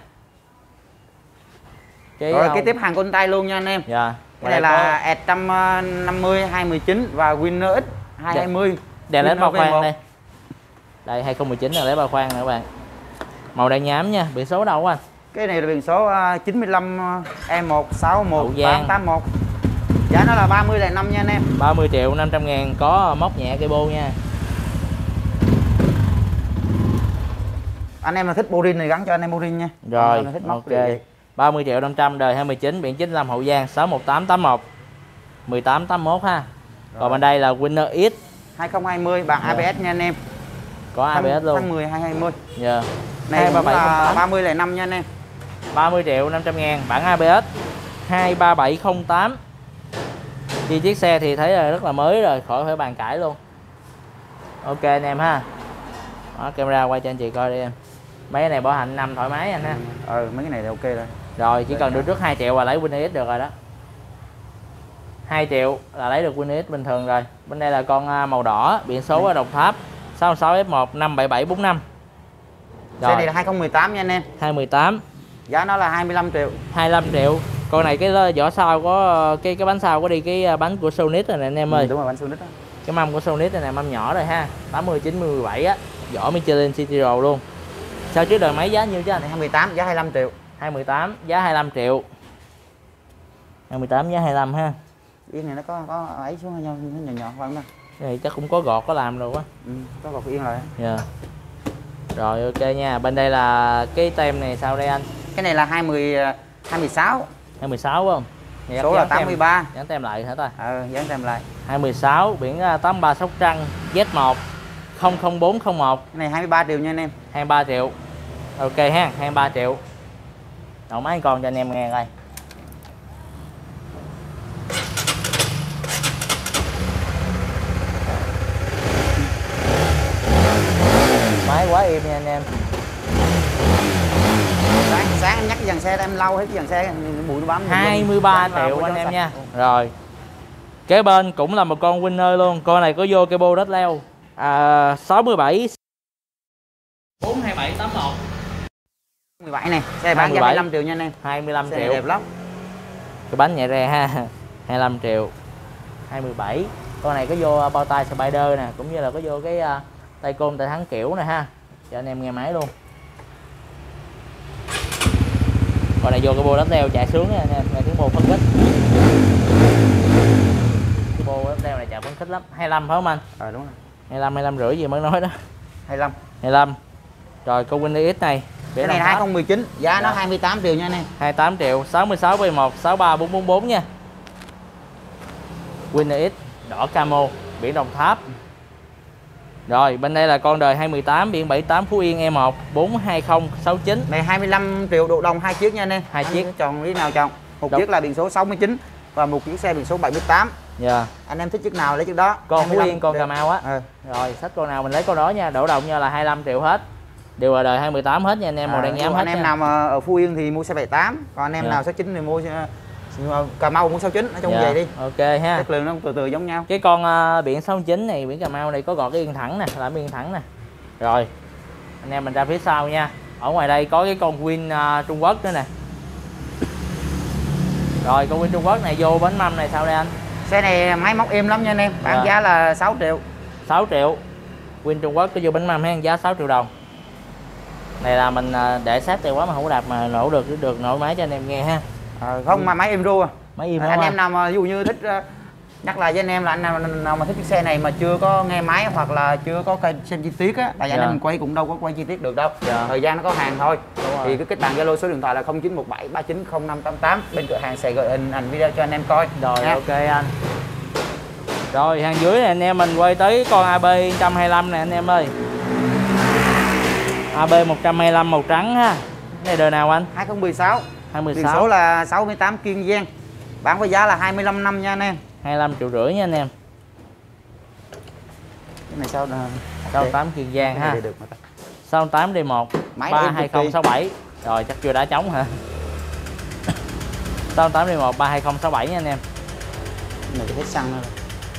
B: Rồi cái tiếp hàng con tay luôn nha anh em.
A: Dạ.
B: Cái này là S150 2019 và Winner X 220.
A: Đèn led bao khoang đây. Đây 2019 là led bao khoang nè các bạn. Màu đen nhám nha, biển số đâu anh?
B: Cái này là biển số 95 E161 881. Giá nó là 30.500 nha anh em.
A: 30 triệu 500 ngàn, có móc nhẹ cây bô nha.
B: Anh em là thích Borin này gắn cho anh em Borin nha.
A: Rồi, ok. 30 triệu 500 đời 2019 biển 95 Hậu Giang 61881 1881 ha. Còn bên đây là Winner X
B: 2020 bằng ABS nha anh em.
A: Có ABS luôn.
B: Tháng 10 2020.
A: Dạ.
B: Này là 30.500 nha anh em.
A: 30 triệu 500 ngàn bản ABS 23708. Đi chiếc xe thì thấy là rất là mới rồi, khỏi phải bàn cãi luôn. Ok anh em ha. Đó, camera quay cho anh chị coi đi em. Mấy cái này bảo hành năm thoải mái anh ha.
B: Mấy cái này thì ok rồi.
A: Rồi chỉ cần đưa trước 2 triệu là lấy Winner X được rồi đó. 2 triệu là lấy được Winner X bình thường rồi. Bên đây là con màu đỏ, biển số ở Đồng Tháp 66F1 57745.
B: Xe này là 2018 nha anh em.
A: 2018.
B: Giá nó là 25 triệu.
A: 25 triệu. Con này cái vỏ sau có cái bánh sau có đi cái bánh của Sonic rồi nè anh em ơi.
B: Đúng rồi, bánh Sonic đó.
A: Cái mâm của Sonic này nè, mâm nhỏ rồi ha. 80 90 17 á, vỏ Michelin City Road luôn. Sao trước đời máy giá nhiêu chứ anh?
B: 2018 giá 25 triệu.
A: 218 giá 25 triệu. 218 giá 25 ha.
B: Yên này nó có ấy xuống nhau, nó nhỏ nhỏ phải không ta?
A: Cái này chắc cũng có gọt có làm rồi quá.
B: Có gọt yên rồi.
A: Dạ. Rồi ok nha. Bên đây là cái tem này sao đây anh?
B: Cái này là 216.
A: 216 phải không? Dạ,
B: số là 83.
A: Dán tem lại hả ta?
B: Dán tem lại.
A: 216 biển 83 Sóc Trăng Z1 00401.
B: Cái này 23 triệu nha anh em.
A: 23 triệu. Ok ha, 23 triệu. Đậu máy con cho anh em nghe coi. Máy quá im nha anh em.
B: Sáng em nhắc cái dàn xe em lau hết cái dàn xe bụi nó bám.
A: 23 triệu anh em nha. Rồi. Kế bên cũng là một con Winner luôn. Con này có vô cái bô đất leo 67 42781.
B: 17 này, xe bán giá 25 triệu nha anh em.
A: 25
B: xe
A: triệu.
B: đẹp lắm.
A: Cái bánh nhẹ re ha. 25 triệu. 27. Con này có vô bao tay Spider nè, cũng như là có vô cái tay côn tay thắng kiểu nè ha. Cho anh em nghe máy luôn. Con này vô cái bô đất leo chạy sướng nha anh em, nghe tiếng bô phấn khích. Cái bô đất leo này chạy phấn khích lắm. 25 phải không anh?
B: Đúng rồi.
A: 25 rưỡi gì mới nói đó.
B: 25.
A: Rồi con Winner X này.
B: Cái này 2019, giá nó 28 triệu nha anh em.
A: 28 triệu, 66 V1 63444 nha. Winner X đỏ camo, biển Đồng Tháp. Rồi, bên đây là con đời 2018 biển 78 Phú Yên E1 42069.
B: Này 25 triệu độ đồng 2 chiếc nha anh em.
A: 2 chiếc.
B: Chọn lý nào chọn. Một chiếc là biển số 69 và một chiếc xe biển số 78.
A: Dạ.
B: Anh em thích chiếc nào lấy chiếc đó.
A: Con Phú Yên, con Cà Mau á. Rồi, xách con nào mình lấy con đó nha, đổ đồng nha là 25 triệu hết. Đều là đời 2018 hết nha anh em, màu đen nhám hết.
B: Anh em nào mà ở Phú Yên thì mua xe 78, còn anh em nào 69 thì mua Cà Mau mua 69, nói chung vậy đi.
A: Ok ha.
B: Chất lượng nó từ từ giống nhau.
A: Cái con biển 69 này, biển Cà Mau này có gọt cái yên thẳng nè, làm yên thẳng nè. Rồi. Anh em mình ra phía sau nha. Ở ngoài đây có cái con Win Trung Quốc nữa nè. Rồi con Win Trung Quốc này vô bánh mâm này sao đây anh?
B: Xe này máy móc êm lắm nha anh em, bán giá là 6 triệu.
A: 6 triệu. Win Trung Quốc có vô bánh mâm ha, giá 6 triệu đồng. Này là mình để sát tay quá mà không có đạp mà nổ được nổ máy cho anh em nghe ha.
B: Không mà máy im ru.
A: Máy im
B: anh em nào mà ví dụ như thích nhắc lại với anh em là anh nào mà thích chiếc xe này mà chưa có nghe máy hoặc là chưa có xem chi tiết á, tại vì anh em mình quay cũng đâu có quay chi tiết được đâu. Thời gian nó có hàng thôi. Thì cứ kết bạn Zalo số điện thoại là 0917 390588, bên cửa hàng sẽ gửi hình video cho anh em coi.
A: Rồi nha. Ok anh. Rồi hàng dưới này anh em mình quay tới con AB 125 này anh em ơi. AB 125 màu trắng ha. Cái này đời nào anh?
B: 2016.
A: 2016.
B: Biển số là 68 Kiên Giang. Bán với giá là 25 năm nha anh em.
A: 25 triệu rưỡi nha anh em.
B: Cái này sao
A: 68 Kiên Giang ha. 68 D1 32067. Rồi chắc chưa đá trống hả? 68 D1 32067 nha anh em.
B: Này hết xăng rồi.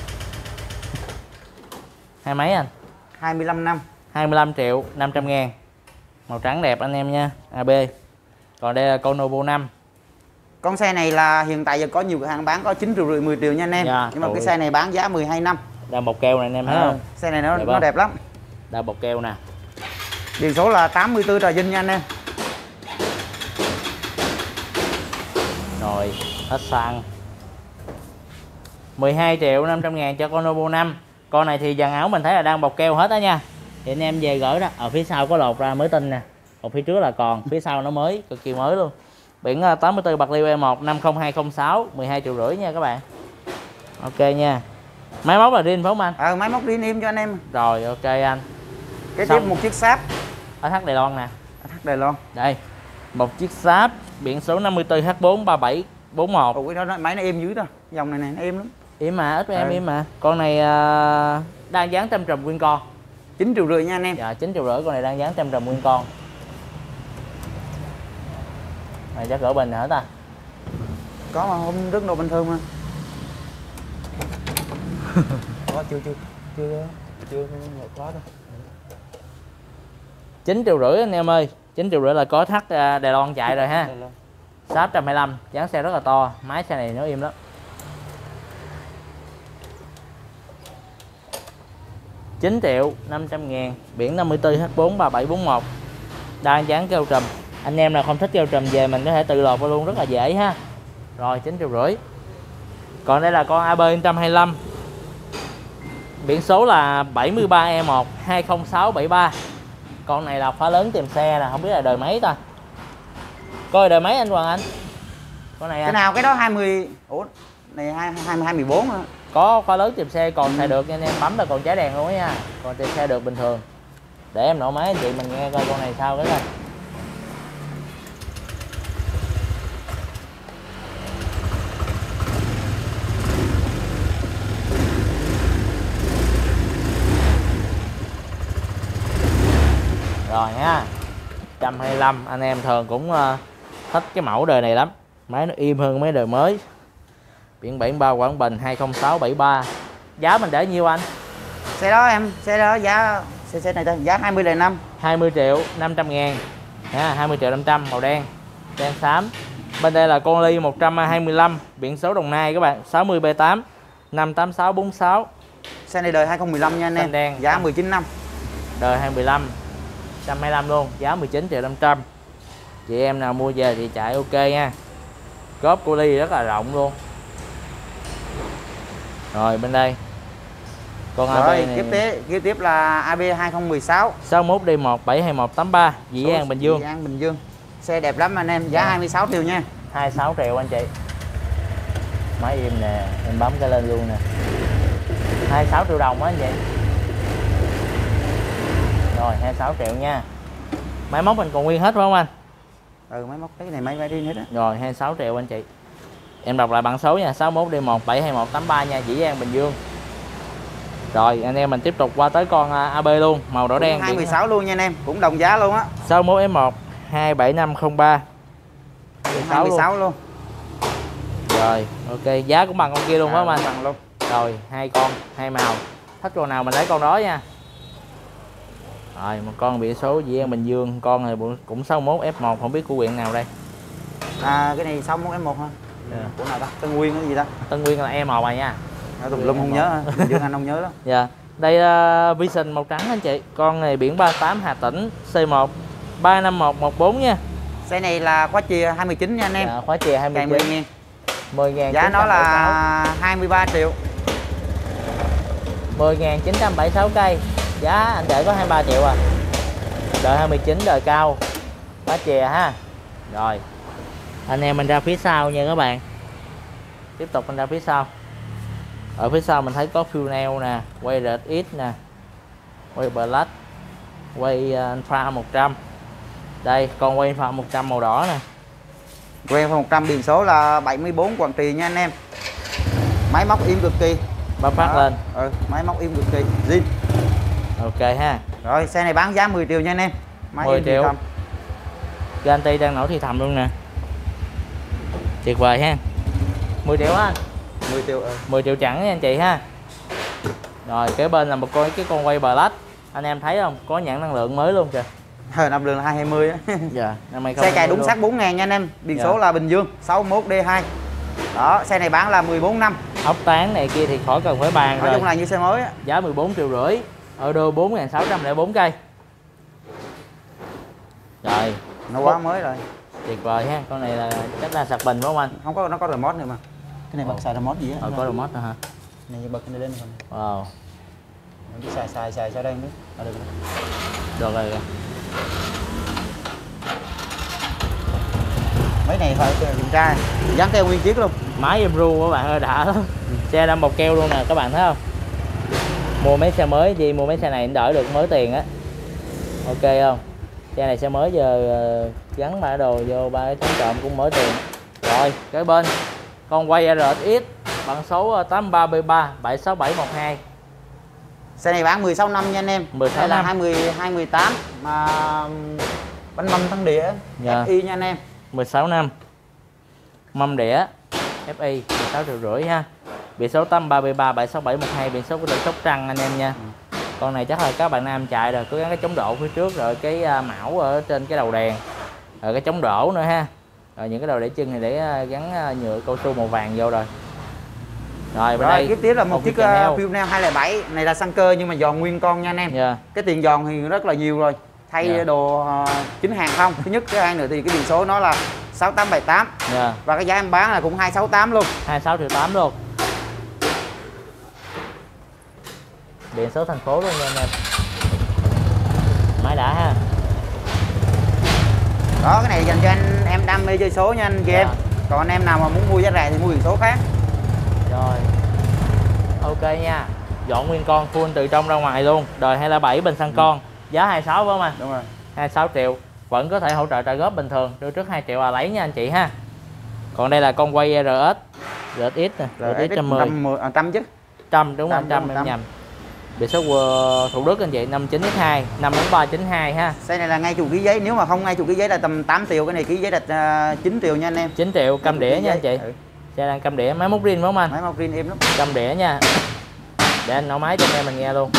A: Hai mấy anh?
B: 25 năm.
A: 25 triệu 500 ngàn. Màu trắng đẹp anh em nha. AB. Còn đây là con Novo 5.
B: Con xe này là hiện tại giờ có nhiều cửa hàng bán có 9 triệu rưỡi 10 triệu nha anh em. Nhưng mà cái xe này bán giá 12 năm.
A: Đa bọc keo này anh em thấy không?
B: Xe này nó đẹp lắm.
A: Đa bọc keo nè.
B: Biển số là 84 Trà Vinh nha anh em.
A: Rồi, hết xăng. 12 triệu 500 ngàn cho con Novo 5. Con này thì dàn áo mình thấy là đang bọc keo hết đó nha. Thì anh em về gửi đó. Ở phía sau có lột ra mới tinh nè. Còn phía trước là còn, phía sau nó mới, cực kỳ mới luôn. Biển 84 Bạc Liêu E1 50206, 12 triệu rưỡi nha các bạn. Ok nha. Máy móc là riêng phải không anh?
B: Máy móc riêng im cho anh em.
A: Rồi ok anh.
B: Kế tiếp một chiếc Sáp
A: ATH Đài Loan nè.
B: ATH Đài Loan.
A: Đây. Một chiếc Sáp biển số 54 H4 3741.
B: Ủa cái đó máy nó êm dữ thôi. Dòng này nó êm lắm.
A: Im mà, ít em im mà. Con này đang dán tem trùm nguyên con.
B: 9 triệu rưỡi nha anh em.
A: Dạ 9 triệu rưỡi, con này đang dán tem trùm nguyên con. Này chắc gỡ bình hả ta?
B: Có mà hôm rất đồ bình thường mà. Có chưa có đâu.
A: 9 triệu rưỡi anh em ơi. 9 triệu rưỡi là có thắt Đài Loan chạy rồi ha. 625, dáng xe rất là to, máy xe này nó im lắm. 9 triệu 500 ngàn, biển 54 H4 3741. Đang dán keo trùm. Anh em nào không thích keo trùm về mình có thể tự lột vào luôn rất là dễ ha. Rồi 9,5 triệu. Còn đây là con AB 125, biển số là 73E1 20673. Con này là khóa lớn tìm xe nè, không biết là đời mấy ta. Coi đời mấy anh Hoàng Anh? Con này
B: cái nào cái đó 20. Ủa này 2014 hả?
A: Có khóa lớn tìm xe còn xài được nha anh em, bấm là còn cháy đèn luôn á nha. Còn tìm xe được bình thường. Để em nổ máy anh chị mình nghe coi con này sao cái coi. Rồi ha. 125 anh em thường cũng thích cái mẫu đời này lắm. Máy nó im hơn mấy đời mới. Biển 73 Quảng Bình 20673. Giá mình để nhiêu anh?
B: Xe đó em, xe đó giá xe này giá 20.500.
A: 20 triệu 500 ngàn ha, 20 triệu 500 màu đen, đen xám. Bên đây là con Ly 125 biển số Đồng Nai các bạn, 60B8 58646.
B: Xe này đời 2015 nha anh em.
A: Đen.
B: Giá 19 năm.
A: Đời 2015 125 luôn, giá 19 triệu 500. Chị em nào mua về thì chạy ok nha. Cốp của Ly rất là rộng luôn. Rồi bên đây con AB
B: rồi,
A: này
B: tiếp tiếp là AB 2016
A: 61D1 72183 Dĩ An Bình Dương.
B: Dĩ An Bình Dương. Xe đẹp lắm anh em, giá 26 triệu nha.
A: 26 triệu anh chị. Máy im nè, em bấm cái lên luôn nè. 26 triệu đồng á anh chị. Rồi 26 triệu nha. Máy móc mình còn nguyên hết phải không anh?
B: Ừ, máy móc cái này máy riêng hết á.
A: Rồi 26 triệu anh chị. Em đọc lại bằng số nha, 61D1 72183 nha, Dĩ An Bình Dương. Rồi anh em mình tiếp tục qua tới con AB luôn, màu đỏ đen
B: 216 luôn nha anh em, cũng đồng giá luôn á.
A: 61F1 27503.
B: 216 luôn.
A: Rồi, ok, giá cũng bằng con kia luôn phải không anh?
B: Bằng luôn.
A: Rồi, hai con, hai màu. Thích con nào mình lấy con đó nha. Rồi, một con biển số Dĩ An Bình Dương, con này cũng 61F1, không biết của huyện nào đây.
B: Cái này 61F1 ha. Của nào ta? Tân Nguyên cái gì ta?
A: Tân Nguyên là E1 rồi nha.
B: Tùm lum không nhớ, Bình Dương anh không nhớ đó.
A: Dạ. Đây là Vision màu trắng anh chị. Con này biển 38 Hà Tĩnh C1 35114 nha.
B: Xe này là khóa chìa 29 nha anh em.
A: Dạ, khóa chìa 29.
B: 10.000. Giá nó là 23 triệu.
A: 10.976 cây. Giá anh để có 23 triệu à. Đời 29 đời cao. Khóa chìa ha. Rồi. Anh em mình ra phía sau nha các bạn. Tiếp tục mình ra phía sau. Ở phía sau mình thấy có fuel nail nè, quay RX nè, quay Black, quay Alpha 100. Đây, con quay Alpha 100 màu đỏ nè.
B: Quay Alpha 100 biển số là 74 Quảng Trị nha anh em. Máy móc im cực kỳ.
A: Bấm phát lên.
B: Máy móc im cực kỳ. Zin.
A: Ok ha.
B: Rồi, xe này bán giá 10 triệu nha anh em. Máy
A: 10 triệu. Guarantee đang nổ thì thầm luôn nè. Tuyệt vời ha. 10 triệu á anh.
B: 10 triệu
A: 10 triệu chẳng nha anh chị ha. Rồi kế bên là một cái con quay Black. Anh em thấy không? Có nhãn năng lượng mới luôn kìa.
B: Năm đường là 220 á.
A: Dạ, năm nay
B: xe cài đúng xác 4.000 nha anh em. Biển số là Bình Dương 61D2. Đó, xe này bán là 14 năm.
A: Ốc tán này kia thì khỏi cần phải bàn rồi.
B: Nói chung là như xe mới á.
A: Giá 14,5 triệu. Ở đô 4.604 cây. Rồi,
B: nó quá mới rồi.
A: Tuyệt vời ha. Con này là chắc là sạc bình phải không anh?
B: Không có, nó có remote nữa mà. Cái này bật xài remote gì á?
A: Có remote nữa hả?
B: Này bật cái này lên rồi.
A: Wow.
B: Mình cứ xài sau đây nữa. Được rồi.
A: Được rồi.
B: Mấy này phải kiểm tra. Dán keo nguyên chiếc luôn.
A: Máy em ru các bạn ơi, đã lắm. Xe đâm bọc keo luôn nè các bạn thấy không? Mua mấy xe mới gì, mua mấy xe này đỡ được mới tiền á. Ok không? Xe này xe mới giờ gắn ba đồ vô ba cái chống trộm cũng mới tiền. Rồi, kế bên con quay RX bằng số 83B3 76712.
B: Xe này bán 16 năm nha anh em.
A: 16
B: năm.
A: năm.
B: 2018 mà bánh mâm thắng đĩa.
A: Dạ.
B: FI nha anh em.
A: 16 năm. Mâm đĩa FI 16,5 triệu ha. Biển số 83B3 76712, biển số của tỉnh Sóc Trăng anh em nha. Con này chắc là các bạn nam chạy rồi, có gắn cái chống đổ phía trước rồi cái mão ở trên cái đầu đèn. Rồi cái chống đổ nữa ha. Rồi những cái đầu để chân này để gắn nhựa cao su màu vàng vô rồi. Rồi bên đây
B: tiếp tiếp là một chiếc fuel nail 207. Này là xăng cơ nhưng mà giòn nguyên con nha anh em.
A: Yeah.
B: Cái tiền giòn thì rất là nhiều rồi. thay đồ chính hàng không. Thứ nhất, thứ hai nữa thì cái biển số nó là 6878 và cái giá em bán là cũng 268 luôn,
A: 26,8 triệu luôn. Biển số thành phố luôn nha anh em. Máy đã ha.
B: Đó, cái này dành cho anh em đam mê chơi số nha anh chị em. Còn anh em nào mà muốn mua giá rẻ thì mua biển số khác.
A: Rồi. Ok nha. Dọn nguyên con full từ trong ra ngoài luôn. Đời 207 bình xăng con. Giá 26 phải không anh?
B: Đúng rồi.
A: 26 triệu. Vẫn có thể hỗ trợ trả góp bình thường. Đưa trước 2 triệu là lấy nha anh chị ha. Còn đây là con quay RS. RSX nè. RSX 110.
B: 100 chứ.
A: 100 đúng không? 100 em nhầm. Biển số Thủ Đức anh chị 59X2 54392 ha.
B: Xe này là ngay chủ ký giấy, nếu mà không ngay chủ ký giấy là tầm 8 triệu, cái này ký giấy là 9 triệu nha anh em.
A: 9 triệu cam đĩa nha anh chị. Xe đang cam đĩa, máy móc riêng đúng không anh?
B: Máy móc riêng êm lắm.
A: Cam đĩa nha. Để anh nổ máy cho anh em mình nghe luôn.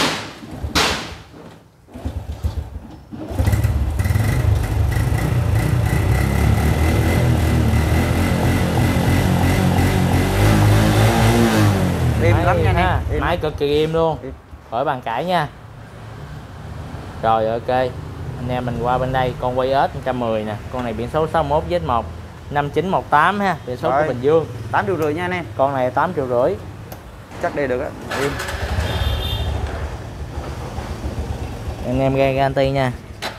B: Êm lắm nha anh em.
A: Máy cực kỳ êm luôn. Khỏi bàn cãi nha. Rồi ok. Anh em mình qua bên đây, con quay S 110 nè. Con này biển số 61Z1 5918 ha, biển số của Bình Dương.
B: 8,5 triệu nha anh em.
A: Con này 8,5 triệu.
B: Chắc đây được á.
A: Anh em nghe garanti nha.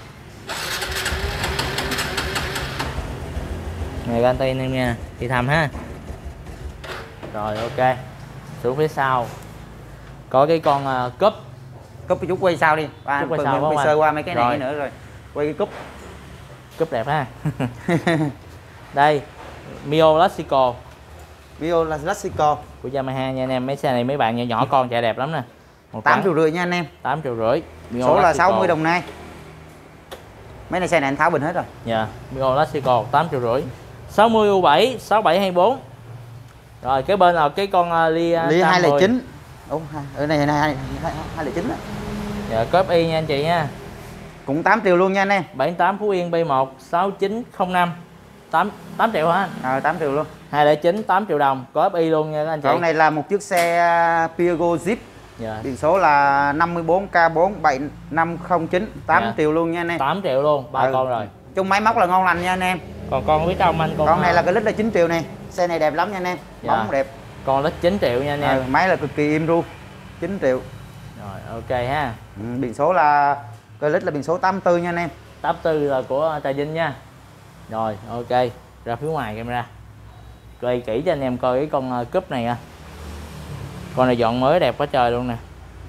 A: Này garanti anh em nha, thì thầm ha. Rồi ok. Xuống phía sau có cái con cúp
B: cái chút quay sau đi ba, quay sơ qua mấy cái này nữa rồi quay cái
A: cúp đẹp ha. Đây Mio Classico của Yamaha nha anh em. Mấy xe này mấy bạn nhỏ nhỏ con chạy đẹp lắm nè.
B: 8,5 triệu nha anh em.
A: 8,5 triệu.
B: Số là 60 đồng Nai. Mấy này xe này anh tháo bình hết rồi.
A: Dạ Mio Classico 8,5 triệu. 60 U7 6724. Rồi cái bên là cái con Lia
B: 209. Đúng, ở này 209 đó.
A: Dạ cốp y nha anh chị nha.
B: Cũng 8 triệu luôn nha anh em.
A: 78 Phú Yên B1 6905. 8 triệu hả anh?
B: 8 triệu luôn.
A: 209 8 triệu đồng, cốp y luôn nha các anh chị.
B: Con này là một chiếc xe Piaggio Jeep. Biển số là 54K475098 triệu luôn nha anh em.
A: 8 triệu luôn, ba con rồi.
B: Chung máy móc là ngon lành nha anh em.
A: Còn con phía trong anh
B: con này là cái lít là 9 triệu này. Xe này đẹp lắm nha anh em. Bóng đẹp.
A: Con lít 9 triệu nha anh em.
B: Máy là cực kỳ im ru. 9 triệu.
A: Rồi ok ha.
B: Biển số là cái lít là biển số 84 nha anh em.
A: 84 là của Trà Vinh nha. Rồi ok, ra phía ngoài camera. Quay kỹ cho anh em coi cái con cúp này nha. Con này dọn mới đẹp quá trời luôn nè.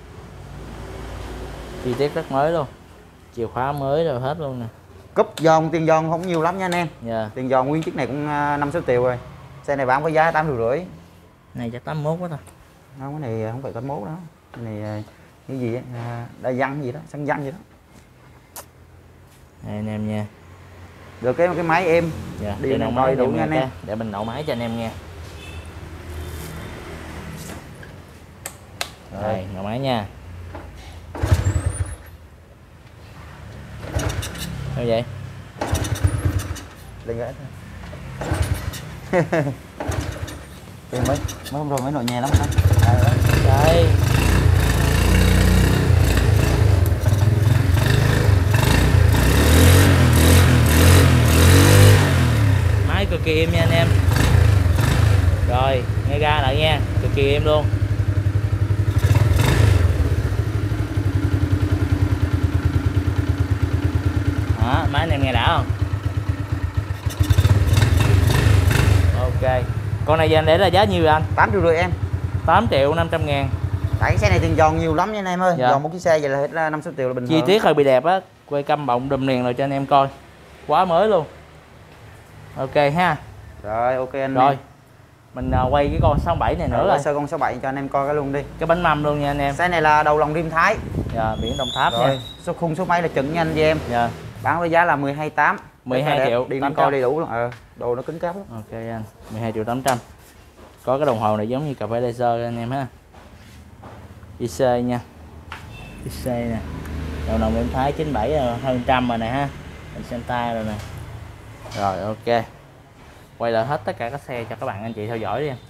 A: Chi tiết rất mới luôn. Chìa khóa mới rồi hết luôn nè.
B: Cúp giòn, tiền giòn không nhiều lắm nha anh em. Tiền giòn nguyên chiếc này cũng 5-6 triệu rồi. Xe này bán với giá 8,5 triệu.
A: Này chắc 81 quá thôi.
B: Không, cái này không phải 81 đó. Cái này cái gì á, đa văn gì đó, xăng văn gì đó.
A: Đây anh em nha.
B: Được cái máy êm.
A: Đi nổ máy đủ nha anh em. Để mình nổ máy cho anh em nghe. Rồi, nổ máy nha. Sao vậy?
B: Lên gãy thôi. mấy hôm rồi mới nổi nhẹ lắm hả?
A: Đây. Máy cực kỳ êm nha anh em. Rồi, nghe ga lại nha, cực kỳ êm luôn. Đó, máy anh em nghe đã không? Ok. Con này dành để là giá nhiêu anh?
B: 8,5 triệu em.
A: 8.500.000.
B: Tại cái xe này tiền giòn nhiều lắm nha anh em ơi. Giòn một chiếc xe vậy là hết 5-6 triệu là bình thường.
A: Chi tiết hơi bị đẹp á. Quay căm bọng đùm liền rồi cho anh em coi. Quá mới luôn. Ok ha.
B: Rồi ok anh.
A: Rồi. Mình quay cái con 67 này nữa rồi.
B: Sơ con 67 cho anh em coi cái luôn đi.
A: Cái bánh mâm luôn nha anh em.
B: Xe này là đầu lòng rim Thái.
A: Biển Đồng Tháp
B: rồi.
A: Nha.
B: Số khung số máy là chuẩn nha anh chị em. Bán với giá là 12,8.
A: 12 triệu.
B: Đi coi đầy đủ luôn. Đồ nó cứng cáp lắm.
A: Ok anh. 12.800.000. Có cái đồng hồ này giống như cà phê laser anh em ha. IC nha. IC nè. Đầu nòng em Thái 97 hơn trăm rồi nè ha. Mình xem tay rồi nè. Rồi ok. Quay lại hết tất cả các xe cho các bạn anh chị theo dõi đi em.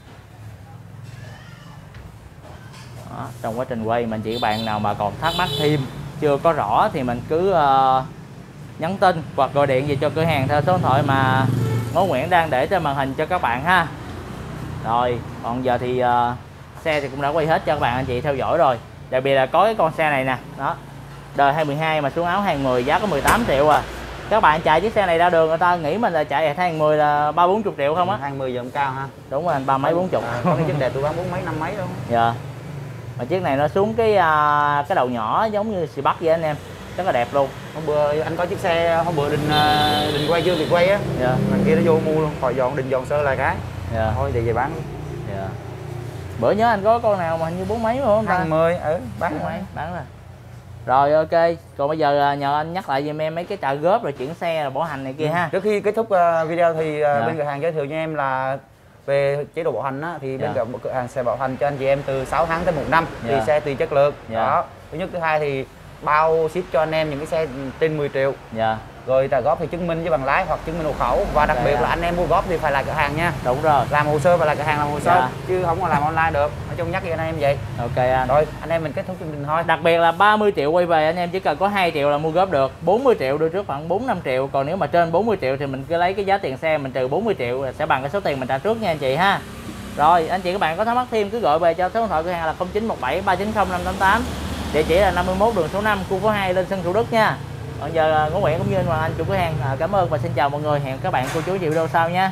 A: Đó, trong quá trình quay mình chỉ bạn nào mà còn thắc mắc thêm chưa có rõ thì mình cứ nhắn tin hoặc gọi điện về cho cửa hàng theo số điện thoại mà Ngô Nguyễn đang để trên màn hình cho các bạn ha. Rồi còn giờ thì xe thì cũng đã quay hết cho các bạn anh chị theo dõi rồi. Đặc biệt là có cái con xe này nè, đó, đời 2012 mà xuống áo hàng 10 giá có 18 triệu à. Các bạn chạy chiếc xe này ra đường người ta nghĩ mình là chạy hàng 10 là 30-40 triệu không á.
B: Hàng 10 giờ cũng cao ha.
A: Đúng rồi, 30-40.
B: Có cái chiếc đẹp tôi bán 4 mấy 5 mấy luôn.
A: Dạ. Mà chiếc này nó xuống cái đầu nhỏ giống như xì Bắc vậy anh em, rất là đẹp luôn.
B: Hôm bữa anh có chiếc xe, hôm bữa định quay chưa thì quay á.
A: Dạ.
B: Thằng kia nó vô mua luôn, khỏi dọn định dọn sơ lại cái.
A: Dạ.
B: Thôi để về bán luôn.
A: Dạ. Bữa nhớ anh có con nào mà hình như 4 mấy không ta?
B: 20 bán
A: mấy bán rồi. Rồi ok, còn bây giờ nhờ anh nhắc lại giùm em mấy cái trả góp rồi chuyển xe rồi bảo hành này kia ha.
B: Trước khi kết thúc video thì bên cửa hàng giới thiệu cho em là về chế độ bảo hành á, thì bên cửa hàng sẽ bảo hành cho anh chị em từ 6 tháng tới 1 năm, thì xe tùy chất lượng. Đó. Thứ nhất, thứ hai thì bao ship cho anh em những cái xe trên 10 triệu. Rồi trả góp thì chứng minh với bằng lái hoặc chứng minh hộ khẩu, và đặc biệt là anh em mua góp thì phải lại cửa hàng nha.
A: Đúng rồi.
B: Làm hồ sơ và lại cửa hàng làm hồ sơ, chứ không có làm online được. Nói chung nhắc với anh em vậy.
A: Ok anh.
B: Rồi anh em mình kết thúc chương trình thôi.
A: Đặc biệt là 30 triệu quay về anh em chỉ cần có 2 triệu là mua góp được. 40 triệu đưa trước khoảng 4-5 triệu. Còn nếu mà trên 40 triệu thì mình cứ lấy cái giá tiền xe mình trừ 40 triệu sẽ bằng cái số tiền mình trả trước nha anh chị ha. Rồi anh chị các bạn có thắc mắc thêm cứ gọi về cho số điện thoại cửa hàng là 0917 390 588. Địa chỉ là 51 đường số 5 khu phố 2 Linh Sơn Thủ Đức nha. Còn giờ Ngô Nguyễn cũng như anh Hoàng Anh chủ cửa hàng cảm ơn và xin chào mọi người. Hẹn các bạn cô chú chị video sau nha.